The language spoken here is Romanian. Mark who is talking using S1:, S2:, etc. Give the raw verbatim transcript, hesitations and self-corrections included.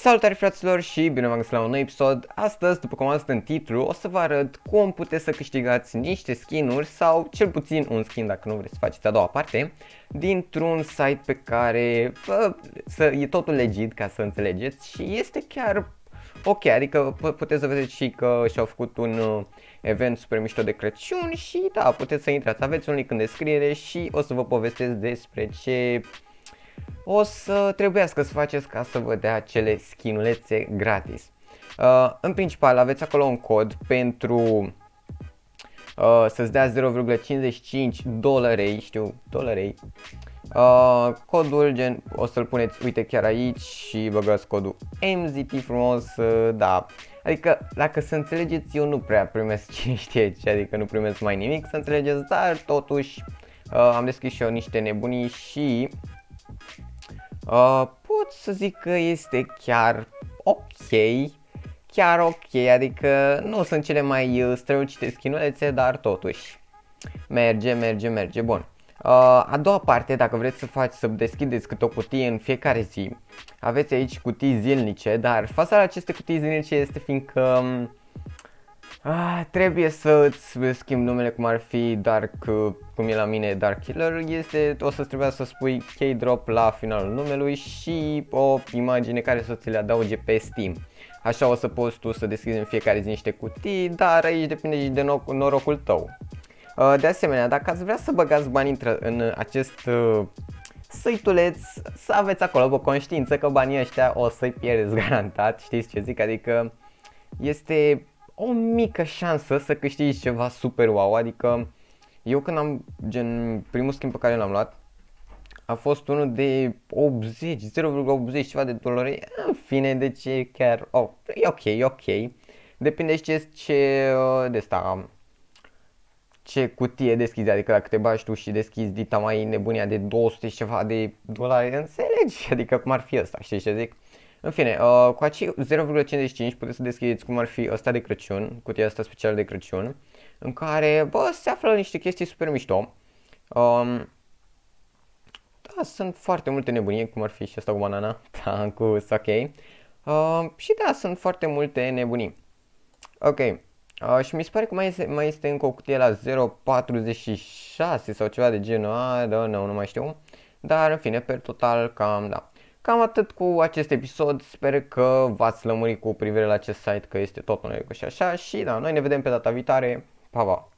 S1: Salutare fraților și bine v-am găsit la un nou episod. Astăzi, după cum am văzut în titlu, o să vă arăt cum puteți să câștigați niște skin-uri sau cel puțin un skin dacă nu vreți să faceți a doua parte dintr-un site pe care bă, să, e totul legit, ca să înțelegeți, și este chiar ok, adică puteți să vedeți și că și-au făcut un uh, event super mișto de Crăciun și da, puteți să intrați, aveți un link în descriere și o să vă povestesc despre ce o să trebuiască să faceți ca să vă dea acele skinulețe gratis. Uh, în principal aveți acolo un cod pentru uh, să-ți dea zero virgulă cincizeci și cinci dolarei, știu, dolarei. Uh, codul gen o să-l puneți, uite, chiar aici și băgați codul M Z T frumos, uh, da. Adică, dacă să înțelegeți, eu nu prea primesc cine știe ce, adică nu primesc mai nimic, să înțelegeți, dar totuși uh, am deschis și eu niște nebunii și Uh, pot să zic că este chiar ok, chiar ok, adică nu sunt cele mai strălucite skinulețe, dar totuși merge, merge, merge, bun. Uh, a doua parte, dacă vreți să faci, să deschideți câte o cutie în fiecare zi, aveți aici cutii zilnice, dar fața la aceste cutii zilnice este fiindcă Ah, trebuie să îți schimbi numele, cum ar fi Dark, cum e la mine Dark Killer, este, o să-ți trebuia să spui K-Drop la finalul numelui și o imagine care să ți le adauge pe Steam. Așa o să poți tu să deschizi în fiecare zi niște cutii, dar aici depinde și de norocul tău. De asemenea, dacă ați vrea să băgați bani în acest site-uleț, să aveți acolo o conștiință că banii ăștia o să-i pierdeți garantat, știți ce zic, adică este o mică șansă să câștigi ceva super wow, adică eu când am, gen, primul schimb pe care l-am luat a fost unul de optzeci, zero virgulă optzeci ceva de dolari, în fine, deci e chiar, oh, e ok, e ok, depinde ce, ce, de asta, ce cutie deschizi, adică dacă te bagi tu și deschizi dita mai nebunia de două sute și ceva de dolari, înțelegi, adică cum ar fi ăsta, știi ce zic? În fine, uh, cu acei zero virgulă cincizeci și cinci puteți să deschideți cum ar fi ăsta de Crăciun, cutia asta specială de Crăciun, în care, bă, se află niște chestii super mișto. Um, da, sunt foarte multe nebunii, cum ar fi și asta cu banana, da, cu sake. Uh, și da, sunt foarte multe nebunii. Ok, uh, și mi se pare că mai este, mai este încă o cutie la zero virgulă patruzeci și șase sau ceva de genul, I don't know, nu mai știu. Dar, în fine, per total, cam, da. Cam atât cu acest episod, sper că v-ați lămurit cu privire la acest site, că este tot un și așa și da, noi ne vedem pe data viitoare, pa, pa!